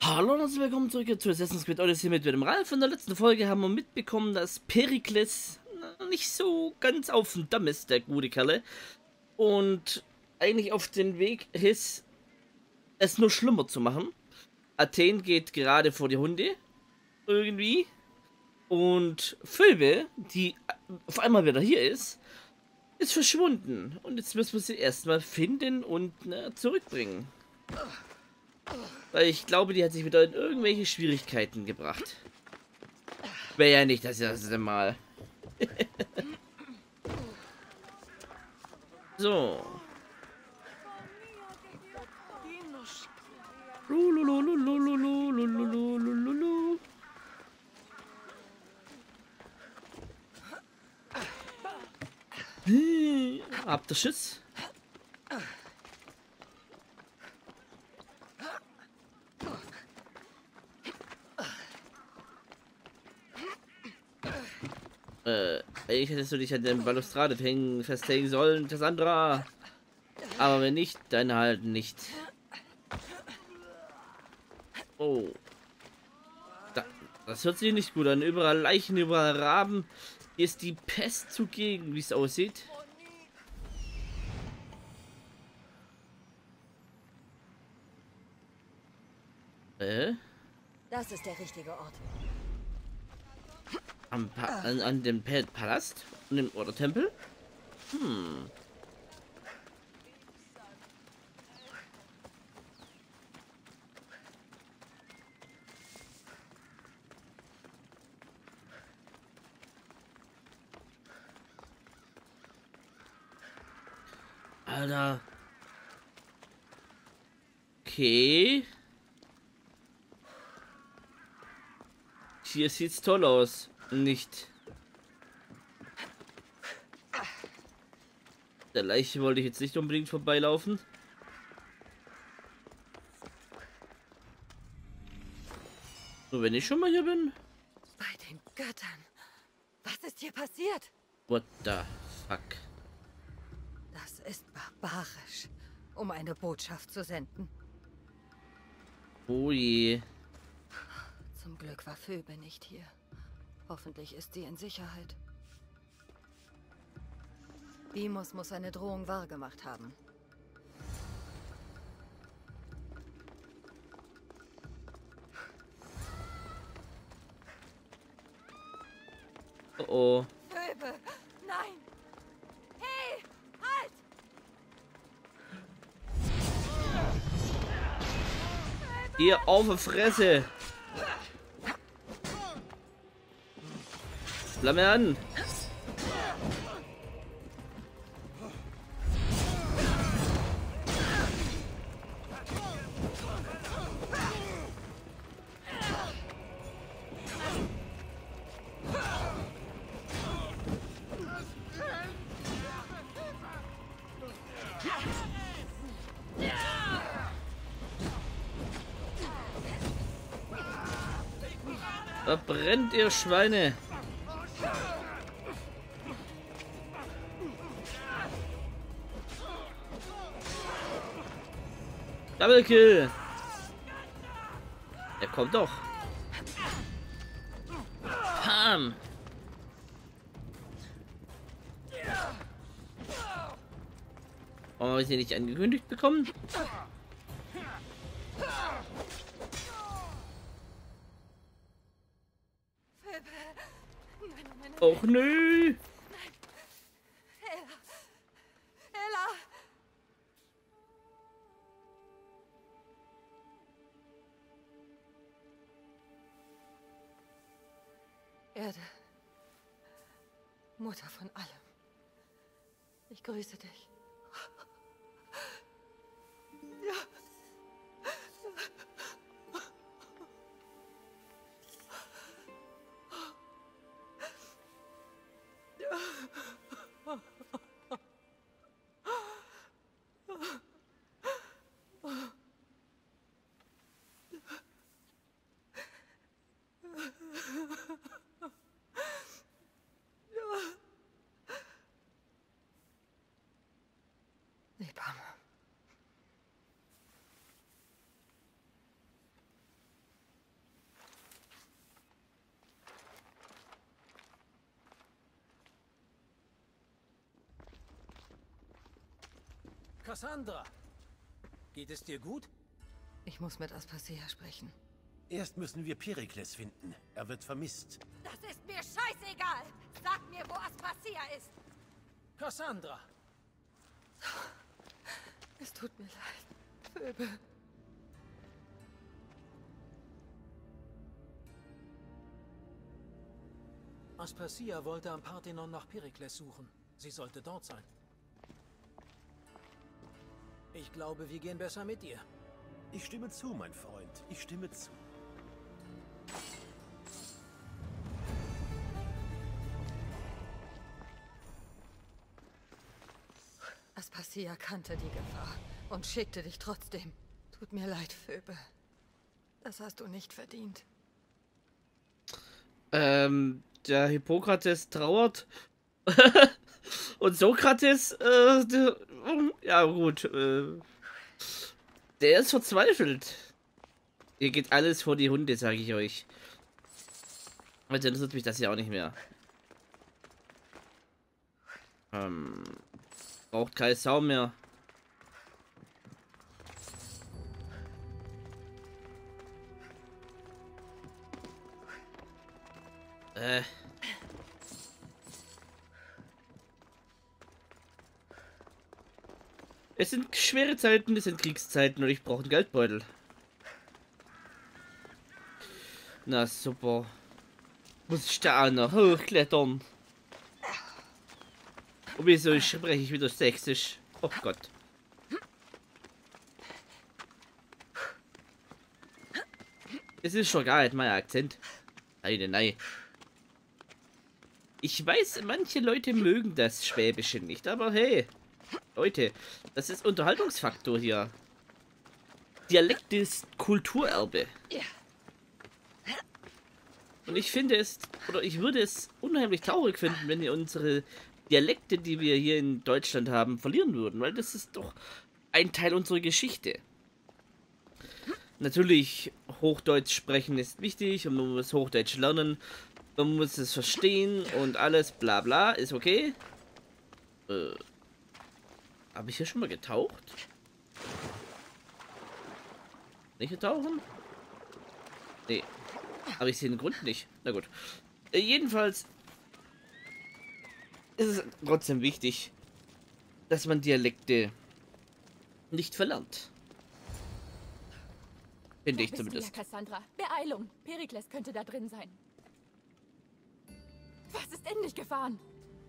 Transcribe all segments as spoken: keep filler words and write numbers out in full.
Hallo und herzlich willkommen zurück zu Assassin's Creed Odyssey mit dem Ralf. In der letzten Folge haben wir mitbekommen, dass Perikles nicht so ganz auf dem Damm ist, der gute Kerle. Und eigentlich auf den Weg ist, es nur schlimmer zu machen. Athen geht gerade vor die Hunde. Irgendwie. Und Phoebe, die auf einmal wieder hier ist, ist verschwunden. Und jetzt müssen wir sie erstmal finden und na, zurückbringen. Weil ich glaube, die hat sich wieder in irgendwelche Schwierigkeiten gebracht. Wäre ja nicht das erste Mal. So. Lululululululululululu. Hm, habt ihr Schiss? Äh, eigentlich hättest du dich an den Balustrade hängen, festhängen sollen, Cassandra. Aber wenn nicht, dann halt nicht. Oh. Da, das hört sich nicht gut an. Überall Leichen, überall Raben. Hier ist die Pest zugegen, wie es aussieht. Äh? Das ist der richtige Ort. Am pa an, an dem pa Palast? An dem, oder Tempel? Hm. Alter. Okay. Hier sieht's toll aus. Nicht. Der Leiche wollte ich jetzt nicht unbedingt vorbeilaufen. So, wenn ich schon mal hier bin. Bei den Göttern. Was ist hier passiert? What the fuck? Das ist barbarisch, um eine Botschaft zu senden. Oh je. Zum Glück war Phoebe nicht hier. Hoffentlich ist sie in Sicherheit. Deimos muss seine Drohung wahrgemacht haben. Oh oh. Phoebe! Nein! Hey! Halt! Hier auf die Fresse. Flamme an. Verbrennt, ihr Schweine. Double Kill. Er kommt doch. Pam. Warum habe ich sie nicht angekündigt bekommen? Och nö. Ella! Ella! Erde. Mutter von allem. Ich grüße dich. Ja. Cassandra, geht es dir gut? Ich muss mit Aspasia sprechen. Erst müssen wir Perikles finden. Er wird vermisst. Das ist mir scheißegal! Sag mir, wo Aspasia ist! Cassandra! Es tut mir leid, Phoebe. Aspasia wollte am Parthenon nach Perikles suchen. Sie sollte dort sein. Ich glaube, wir gehen besser mit ihr. Ich stimme zu, mein Freund. Ich stimme zu. Aspasia kannte die Gefahr und schickte dich trotzdem. Tut mir leid, Phoebe. Das hast du nicht verdient. Ähm, der Hippokrates trauert. Und Sokrates, äh, der, ja gut, äh, der ist verzweifelt. Hier geht alles vor die Hunde, sage ich euch. Also interessiert mich das ja auch nicht mehr. Ähm, braucht keine Sau mehr. Äh. Es sind schwere Zeiten, es sind Kriegszeiten und ich brauche einen Geldbeutel. Na super. Muss ich da auch noch hochklettern? Und wieso spreche ich wieder Sächsisch? Oh Gott. Es ist schon gar nicht mein Akzent. Nein, nein. Ich weiß, manche Leute mögen das Schwäbische nicht, aber hey. Leute, das ist Unterhaltungsfaktor hier. Dialekt ist Kulturerbe. Und ich finde es, oder ich würde es unheimlich traurig finden, wenn wir unsere Dialekte, die wir hier in Deutschland haben, verlieren würden, weil das ist doch ein Teil unserer Geschichte. Natürlich, Hochdeutsch sprechen ist wichtig und man muss Hochdeutsch lernen, man muss es verstehen und alles bla bla, ist okay. Äh, habe ich hier schon mal getaucht? Nicht getauchen? Nee. Aber ich sehe den Grund nicht. Na gut. Äh, jedenfalls ist es trotzdem wichtig, dass man Dialekte nicht verlernt. Finde ich zumindest. Ja, Cassandra. Beeilung. Perikles könnte da drin sein. Was ist in dich gefahren?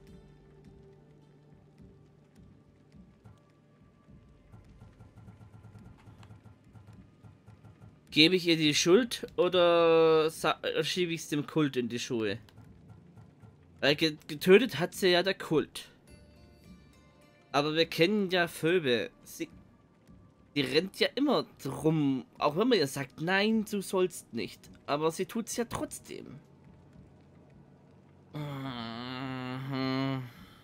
Gebe ich ihr die Schuld oder schiebe ich es dem Kult in die Schuhe? Weil getötet hat sie ja der Kult. Aber wir kennen ja Phoebe. Sie, die rennt ja immer drum. Auch wenn man ihr sagt, nein, du sollst nicht. Aber sie tut es ja trotzdem. Mhm.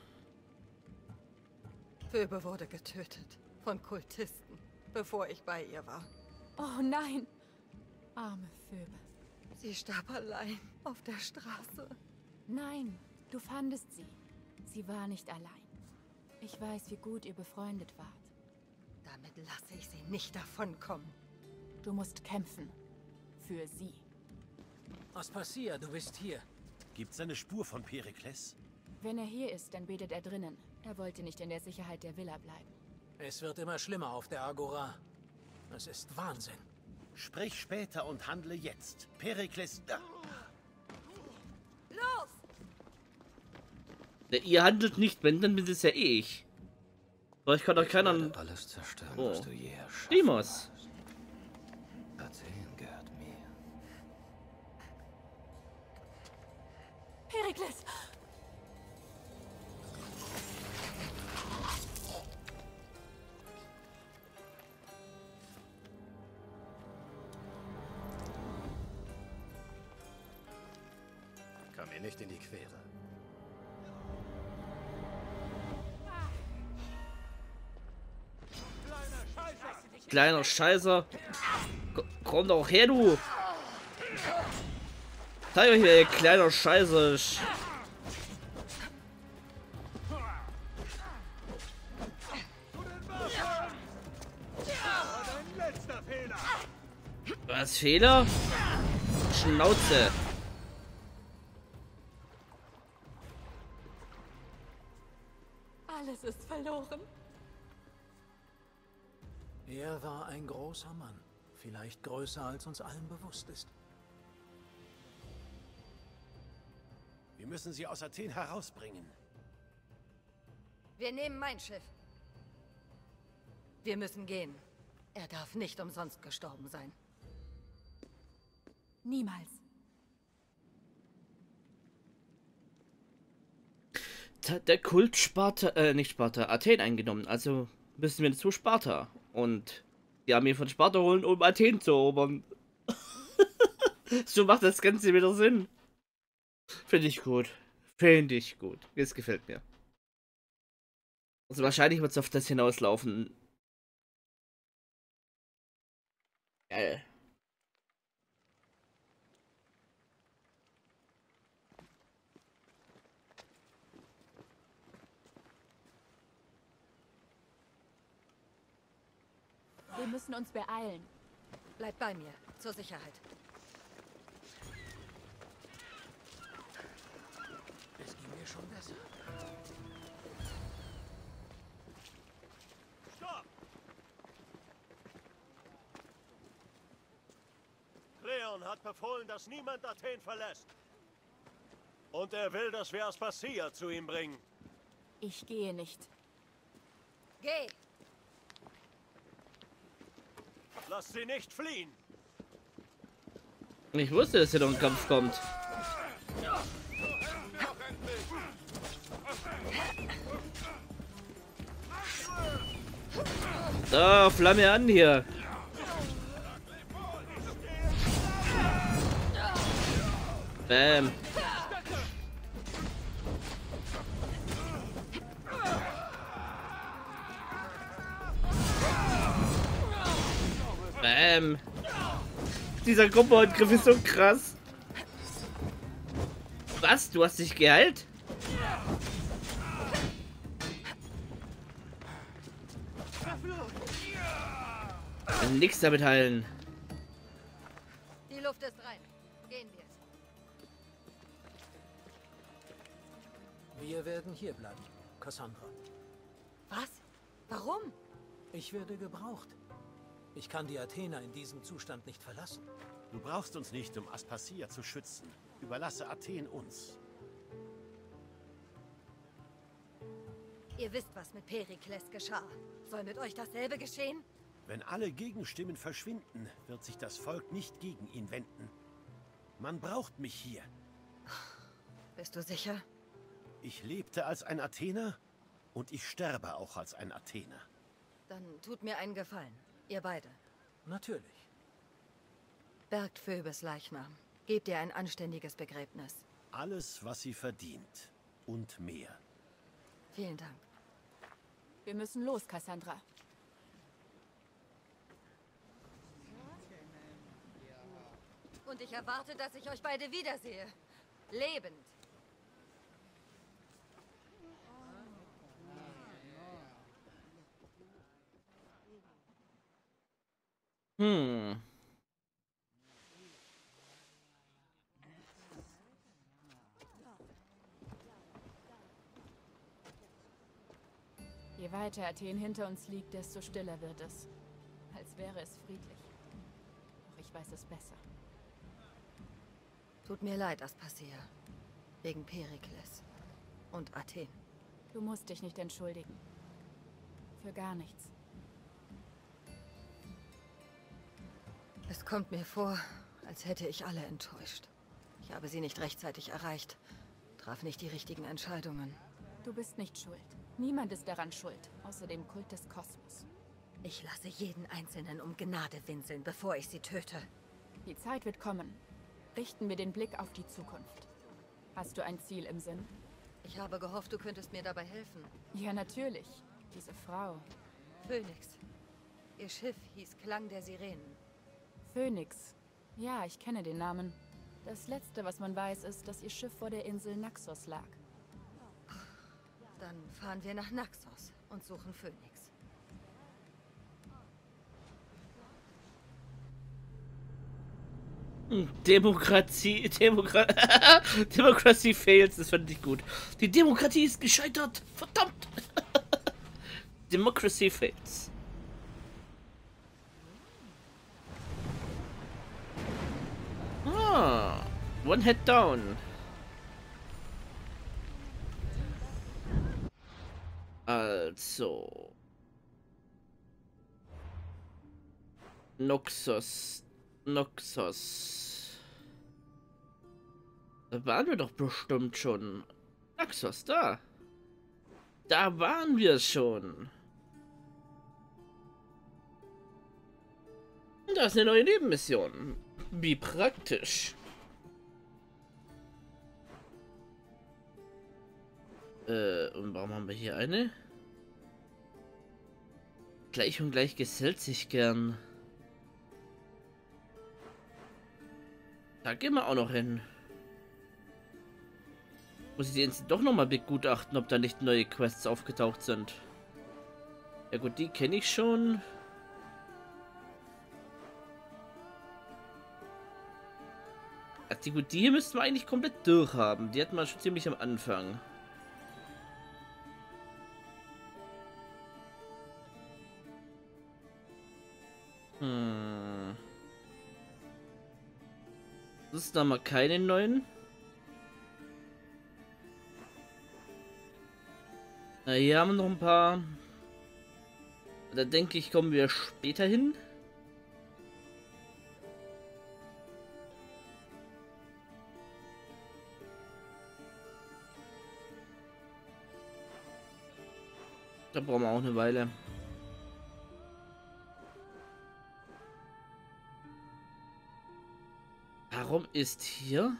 Phoebe wurde getötet. Von Kultisten. Bevor ich bei ihr war. Oh nein. Arme Phoebe. Sie starb allein auf der Straße. Nein, du fandest sie. Sie war nicht allein. Ich weiß, wie gut ihr befreundet wart. Damit lasse ich sie nicht davonkommen. Du musst kämpfen. Für sie. Aspasia, du bist hier. Gibt's eine Spur von Perikles? Wenn er hier ist, dann betet er drinnen. Er wollte nicht in der Sicherheit der Villa bleiben. Es wird immer schlimmer auf der Agora. Es ist Wahnsinn. Sprich später und handle jetzt. Perikles... Ah. Los! Ja, ihr handelt nicht, wenn, dann bin es ja eh ich. Aber ich kann doch keiner... Alles zerstören, Oh. was du je erschaffen Demos. hast. Athen gehört mir. Perikles! Komm mir nicht in die Quere. Kleiner Scheißer. Ko- Komm doch her, du. Zeig euch, wer ihr kleiner Scheißer ist. Was, Fehler? Schnauze. Alles ist verloren. Er war ein großer Mann. Vielleicht größer, als uns allen bewusst ist. Wir müssen sie aus Athen herausbringen. Wir nehmen mein Schiff. Wir müssen gehen. Er darf nicht umsonst gestorben sein. Niemals. Hat der Kult Sparta, äh, nicht Sparta, Athen eingenommen. Also müssen wir zu Sparta. Und die Armee von Sparta holen, um Athen zu erobern. So macht das Ganze wieder Sinn. Finde ich gut. Finde ich gut. Das gefällt mir. Also wahrscheinlich wird es auf das hinauslaufen. Geil. Wir müssen uns beeilen. Bleib bei mir, zur Sicherheit. Es ging mir schon besser. Stopp! Kleon hat befohlen, dass niemand Athen verlässt. Und er will, dass wir Aspasia zu ihm bringen. Ich gehe nicht. Geh! Lass sie nicht fliehen! Ich wusste, dass hier noch ein Kampf kommt. So, Flamme an hier. Bam. Bam. Dieser Gruppenangriff ist so krass. Was? Du hast dich geheilt? Nix damit heilen. Die Luft ist rein. Gehen wir. Wir werden hier bleiben, Cassandra. Was? Warum? Ich werde gebraucht. Ich kann die Athener in diesem Zustand nicht verlassen. Du brauchst uns nicht, um Aspasia zu schützen. Überlasse Athen uns. Ihr wisst, was mit Perikles geschah. Soll mit euch dasselbe geschehen? Wenn alle Gegenstimmen verschwinden, wird sich das Volk nicht gegen ihn wenden. Man braucht mich hier. Bist du sicher? Ich lebte als ein Athener und ich sterbe auch als ein Athener. Dann tut mir einen Gefallen. Ihr beide. Natürlich. Bergt Phoebes Leichnam. Gebt ihr ein anständiges Begräbnis. Alles, was sie verdient. Und mehr. Vielen Dank. Wir müssen los, Cassandra. Und ich erwarte, dass ich euch beide wiedersehe. Lebend. Hm. Je weiter Athen hinter uns liegt, desto stiller wird es. Als wäre es friedlich. Doch ich weiß es besser. Tut mir leid, Aspasia. Wegen Perikles. Und Athen. Du musst dich nicht entschuldigen. Für gar nichts. Es kommt mir vor, als hätte ich alle enttäuscht. Ich habe sie nicht rechtzeitig erreicht. Traf nicht die richtigen Entscheidungen. Du bist nicht schuld. Niemand ist daran schuld, außer dem Kult des Kosmos. Ich lasse jeden Einzelnen um Gnade winseln, bevor ich sie töte. Die Zeit wird kommen. Richten wir den Blick auf die Zukunft. Hast du ein Ziel im Sinn? Ich habe gehofft, du könntest mir dabei helfen. Ja, natürlich. Diese Frau. Phönix. Ihr Schiff hieß Klang der Sirenen. Phönix. Ja, ich kenne den Namen. Das Letzte, was man weiß, ist, dass ihr Schiff vor der Insel Naxos lag. Dann fahren wir nach Naxos und suchen Phönix. Demokratie, Demokra Demokratie fails, das fand ich gut. Die Demokratie ist gescheitert, verdammt. Democracy fails. Ah, one head down. Also. Noxus. Noxus. Da waren wir doch bestimmt schon. Noxus, da. Da waren wir schon. Und da ist eine neue Nebenmission. Wie praktisch. Äh, und warum haben wir hier eine? Gleich und gleich gesellt sich gern. Da gehen wir auch noch hin. Muss ich jetzt doch nochmal begutachten, ob da nicht neue Quests aufgetaucht sind. Ja gut, die kenne ich schon. Also die, gut, die hier müssten wir eigentlich komplett durchhaben. Die hatten wir schon ziemlich am Anfang. Hm. Das ist da mal keine neuen. Na, hier haben wir noch ein paar. Da denke ich, kommen wir später hin. Da brauchen wir auch eine Weile. Warum ist hier?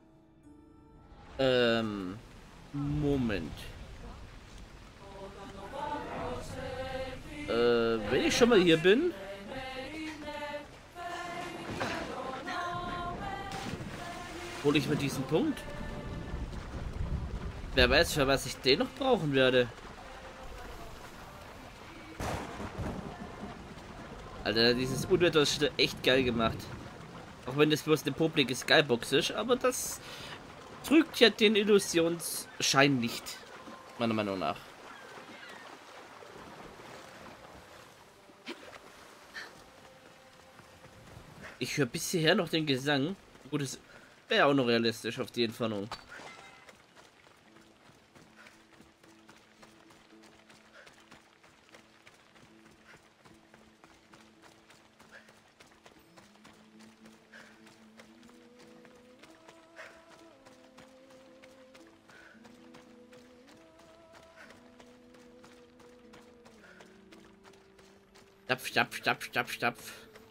Ähm, Moment. Äh, wenn ich schon mal hier bin. Hole ich mir diesen Punkt. Wer weiß, für was ich den noch brauchen werde. Alter, dieses Unwetter ist echt geil gemacht. Auch wenn das bloß eine publike Skybox ist, aber das trügt ja den Illusionsschein nicht. Meiner Meinung nach. Ich höre bis hierher noch den Gesang. Gut, das wäre auch noch realistisch auf die Entfernung. Stapf, stapf, stapf, stapf, stapf.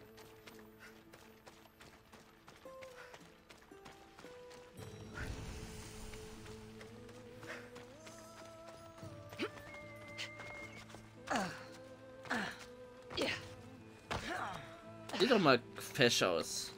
Sieht doch mal fesch aus.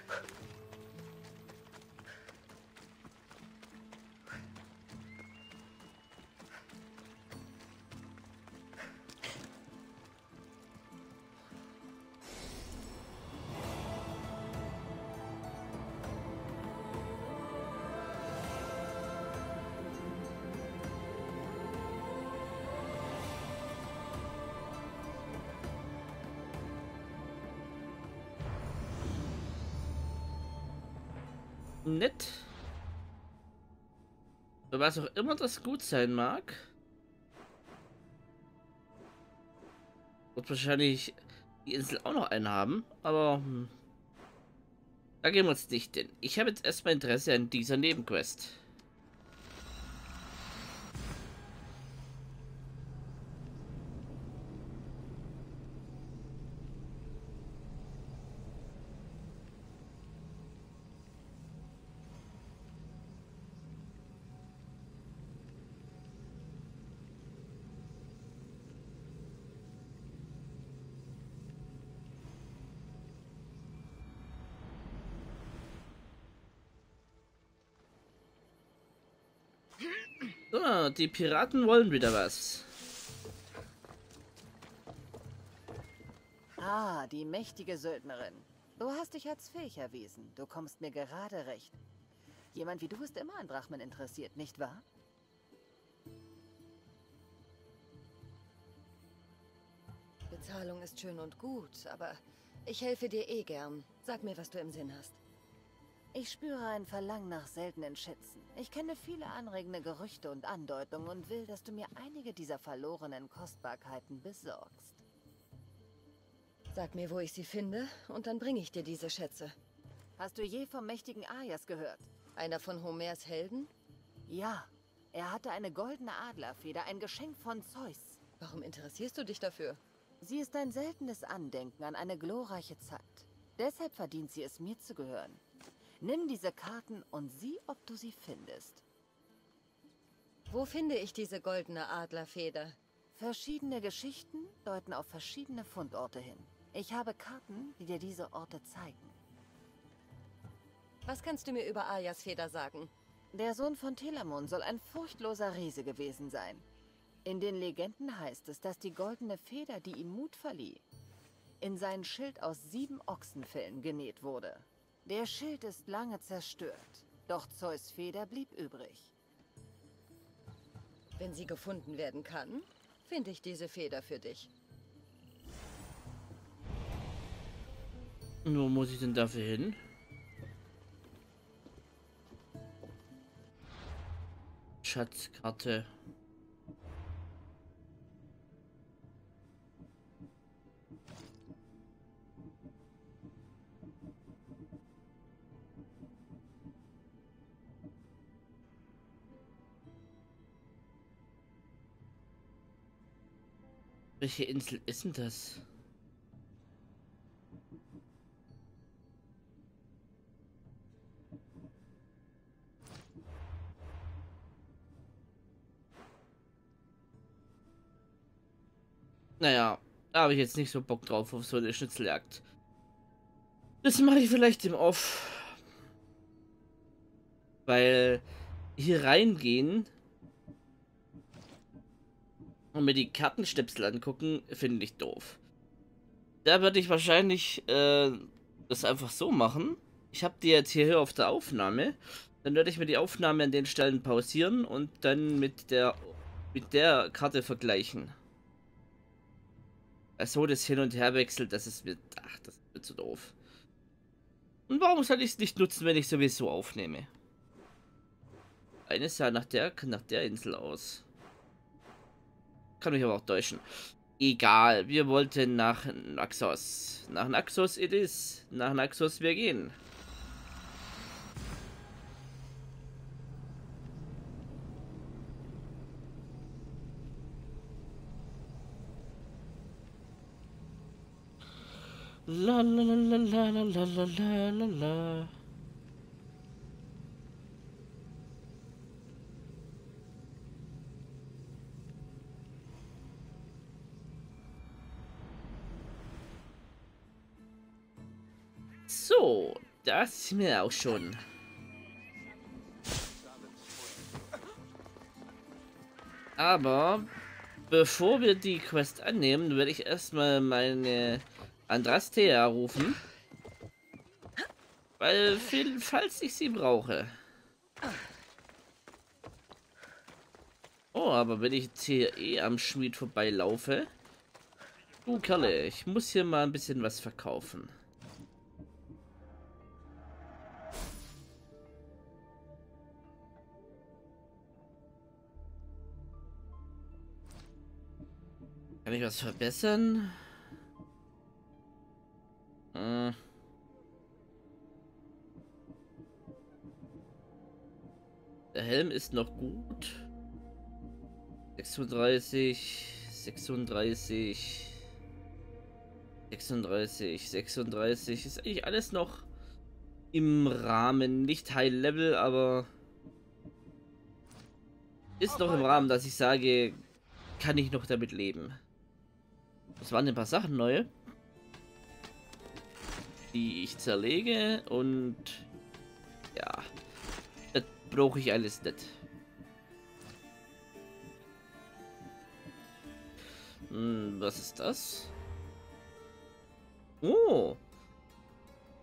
Nett. Für was auch immer das gut sein mag. Wird wahrscheinlich die Insel auch noch einen haben, aber hm, da gehen wir uns nicht hin. Ich habe jetzt erstmal Interesse an dieser Nebenquest. So, die Piraten wollen wieder was. Ah, die mächtige Söldnerin. Du hast dich als fähig erwiesen. Du kommst mir gerade recht. Jemand wie du ist immer an Drachmen interessiert, nicht wahr? Bezahlung ist schön und gut, aber ich helfe dir eh gern. Sag mir, was du im Sinn hast. Ich spüre ein Verlangen nach seltenen Schätzen. Ich kenne viele anregende Gerüchte und Andeutungen und will, dass du mir einige dieser verlorenen Kostbarkeiten besorgst. Sag mir, wo ich sie finde, und dann bringe ich dir diese Schätze. Hast du je vom mächtigen Aias gehört? Einer von Homers Helden? Ja, er hatte eine goldene Adlerfeder, ein Geschenk von Zeus. Warum interessierst du dich dafür? Sie ist ein seltenes Andenken an eine glorreiche Zeit. Deshalb verdient sie es, mir zu gehören. Nimm diese Karten und sieh, ob du sie findest. Wo finde ich diese goldene Adlerfeder? Verschiedene Geschichten deuten auf verschiedene Fundorte hin. Ich habe Karten, die dir diese Orte zeigen. Was kannst du mir über Aias Feder sagen? Der Sohn von Telamon soll ein furchtloser Riese gewesen sein. In den Legenden heißt es, dass die goldene Feder, die ihm Mut verlieh, in sein Schild aus sieben Ochsenfellen genäht wurde. Der Schild ist lange zerstört, doch Zeus' Feder blieb übrig. Wenn sie gefunden werden kann, finde ich diese Feder für dich. Und wo muss ich denn dafür hin? Schatzkarte. Welche Insel ist denn das? Naja, da habe ich jetzt nicht so Bock drauf auf so eine Schnitzeljagd. Das mache ich vielleicht im Off. Weil hier reingehen und mir die Kartenstöpsel angucken, finde ich doof. Da würde ich wahrscheinlich äh, das einfach so machen. Ich habe die jetzt hier auf der Aufnahme. Dann werde ich mir die Aufnahme an den Stellen pausieren und dann mit der mit der Karte vergleichen. Also das Hin- und Herwechsel, das ist mir, ach, das ist mir zu doof. Und warum soll ich es nicht nutzen, wenn ich sowieso aufnehme? Eines sah nach der, nach der Insel aus. Kann mich aber auch täuschen. Egal, wir wollten nach Naxos. Nach Naxos it is. Nach Naxos wir gehen. La la la la la la la la la la. So, das ist mir auch schon. Aber bevor wir die Quest annehmen, werde ich erstmal meine Andrastea rufen. Weil, falls ich sie brauche. Oh, aber wenn ich jetzt hier eh am Schmied vorbeilaufe. Du Kerle, ich muss hier mal ein bisschen was verkaufen. Kann ich was verbessern? Hm. Der Helm ist noch gut. sechsunddreißig, sechsunddreißig, sechsunddreißig, sechsunddreißig. Ist eigentlich alles noch im Rahmen. Nicht High Level, aber ist noch im Rahmen, dass ich sage, kann ich noch damit leben. Es waren ein paar Sachen neue, die ich zerlege, und ja, das brauche ich alles nicht. Hm, was ist das? Oh,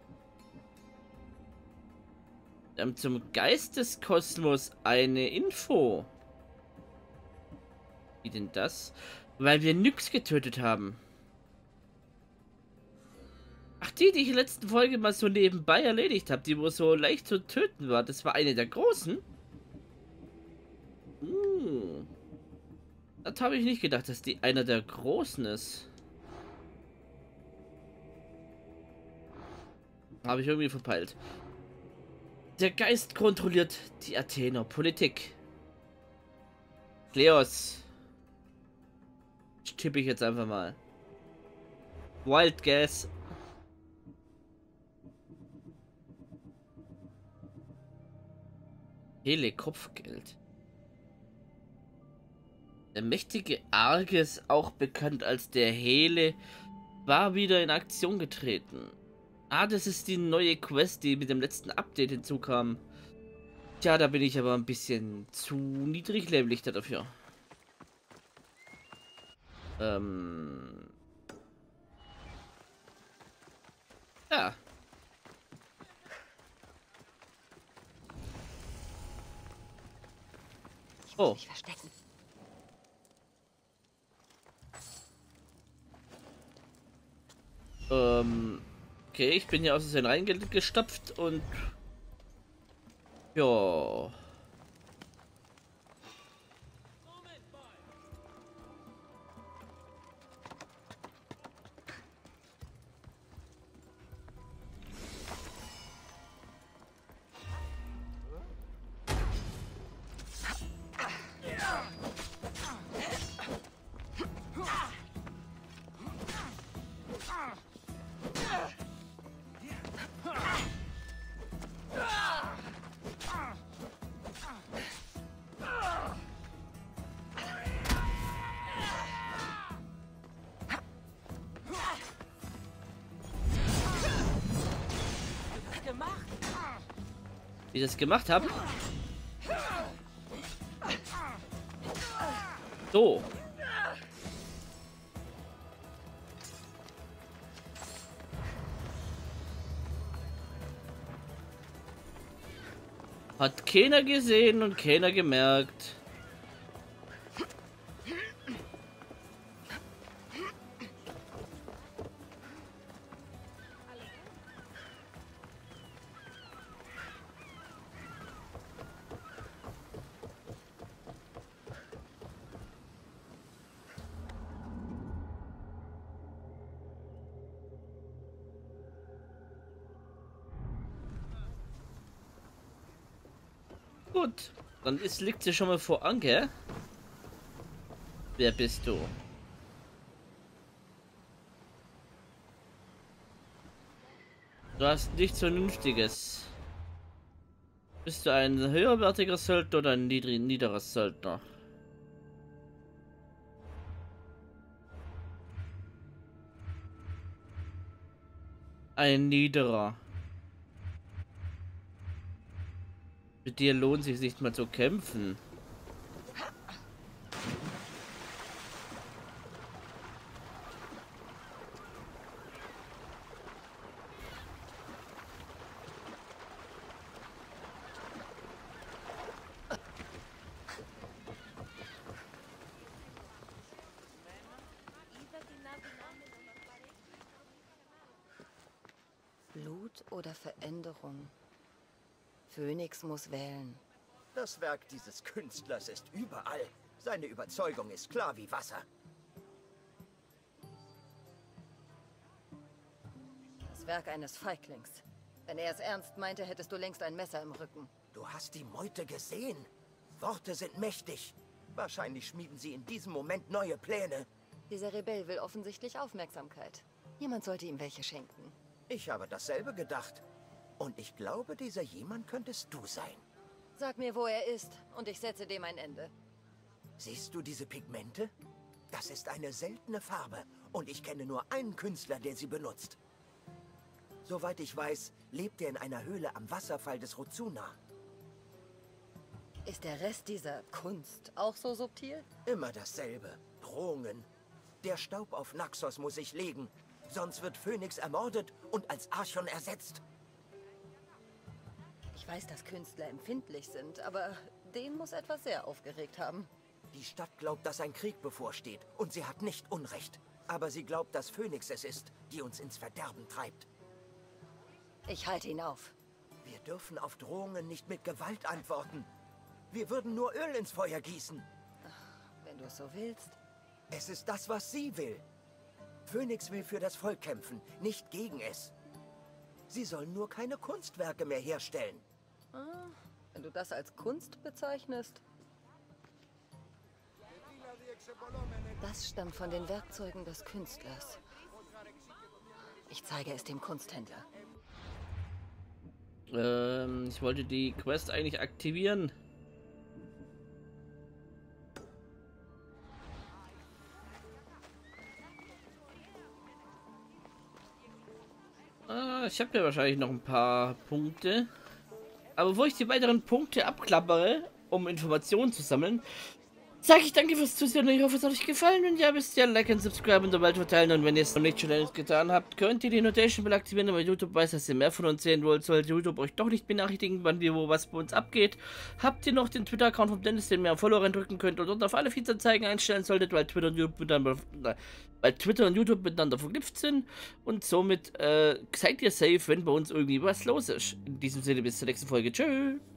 Wir haben zum Geisteskosmos eine Info. Wie denn das? Weil wir Nyx getötet haben. Ach, die, die ich in der letzten Folge mal so nebenbei erledigt habe, die wo so leicht zu töten war, das war eine der großen. Uh. Das habe ich nicht gedacht, dass die einer der großen ist. Habe ich irgendwie verpeilt. Der Geist kontrolliert die Athener Politik. Kleos. Tippe ich jetzt einfach mal. Wild Guess. Hele Kopfgeld. Der mächtige Arges, auch bekannt als der Hele, war wieder in Aktion getreten. Ah, das ist die neue Quest, die mit dem letzten Update hinzukam. Tja, da bin ich aber ein bisschen zu niedriglevelig dafür. Ähm. Ja. Oh. Mich verstecken. Ähm. Okay, ich bin hier aus Versehen reingestapft und. Ja. Wie ich das gemacht habe. So. Hat keiner gesehen und keiner gemerkt. Gut, dann ist, liegt sie schon mal vor Anker. Wer bist du? Du hast nichts Vernünftiges. Bist du ein höherwertiger Söldner oder ein niedrig, niederer Söldner? Ein niederer. Mit dir lohnt sich nicht mal zu kämpfen. Blut oder Veränderung? Phönix muss wählen. Das Werk dieses Künstlers ist überall. Seine Überzeugung ist klar wie Wasser. Das Werk eines Feiglings. Wenn er es ernst meinte, hättest du längst ein Messer im Rücken. Du hast die Meute gesehen. Worte sind mächtig. Wahrscheinlich schmieden sie in diesem Moment neue Pläne. Dieser Rebell will offensichtlich Aufmerksamkeit. Jemand sollte ihm welche schenken. Ich habe dasselbe gedacht. Und ich glaube, dieser jemand könntest du sein. Sag mir, wo er ist, und ich setze dem ein Ende. Siehst du diese Pigmente? Das ist eine seltene Farbe. Und ich kenne nur einen Künstler, der sie benutzt. Soweit ich weiß, lebt er in einer Höhle am Wasserfall des Ruzuna. Ist der Rest dieser Kunst auch so subtil? Immer dasselbe. Drohungen. Der Staub auf Naxos muss sich legen. Sonst wird Phönix ermordet und als Archon ersetzt. Ich Ich weiß, dass Künstler empfindlich sind, aber den muss etwas sehr aufgeregt haben. Die Stadt glaubt, dass ein Krieg bevorsteht. Und sie hat nicht Unrecht. Aber sie glaubt, dass Phönix es ist, die uns ins Verderben treibt. Ich halte ihn auf. Wir dürfen auf Drohungen nicht mit Gewalt antworten. Wir würden nur Öl ins Feuer gießen. Wenn du es so willst. Es ist das, was sie will. Phönix will für das Volk kämpfen, nicht gegen es. Sie sollen nur keine Kunstwerke mehr herstellen. Ah, wenn du das als Kunst bezeichnest. Das stammt von den Werkzeugen des Künstlers. Ich zeige es dem Kunsthändler. Ähm, ich wollte die Quest eigentlich aktivieren. Ah, ich habe ja wahrscheinlich noch ein paar Punkte. Aber bevor ich die weiteren Punkte abklappere, um Informationen zu sammeln, sage ich danke fürs Zusehen und ich hoffe, es hat euch gefallen. Wenn ja, wisst ihr, like und subscribe und dabei verteilen. Und wenn ihr es noch nicht schon längst getan habt, könnt ihr die Notition Bell aktivieren, damit YouTube weiß, dass ihr mehr von uns sehen wollt. Sollte YouTube euch doch nicht benachrichtigen, wann wir wo was bei uns abgeht, habt ihr noch den Twitter-Account vom Dennis, den ihr am Follower drücken könnt und dort auf alle Feeds-Anzeigen einstellen solltet, weil Twitter und YouTube miteinander, weil Twitter und YouTube miteinander verknüpft sind. Und somit äh, seid ihr safe, wenn bei uns irgendwie was los ist. In diesem Sinne, bis zur nächsten Folge. Tschüss.